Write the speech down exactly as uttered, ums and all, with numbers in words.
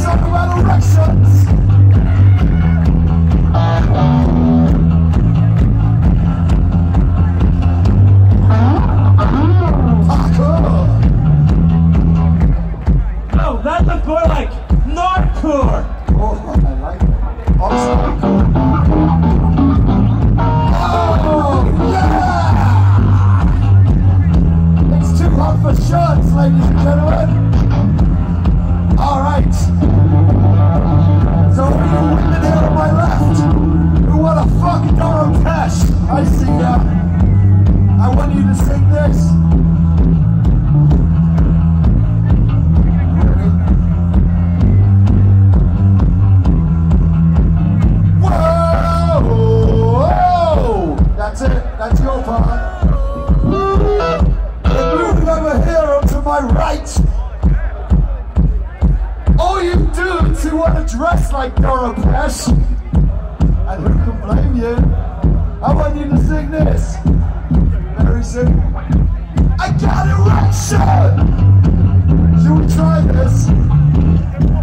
talk about erections. Parkour. Oh, that looked more like Nordcore. Oh, I like it. Awesome. Oh, yeah! It's too hot for shirts, ladies and gentlemen. All right. So, all you women here on my left who want to fuck Doro Pesh, I see ya. I want you to sing this. That's it, that's your part. And moving over here onto my right. All you dudes who want to dress like Doro Pesh, and who can blame you, I want you to sing this. Very simple. I got erection! Should we try this?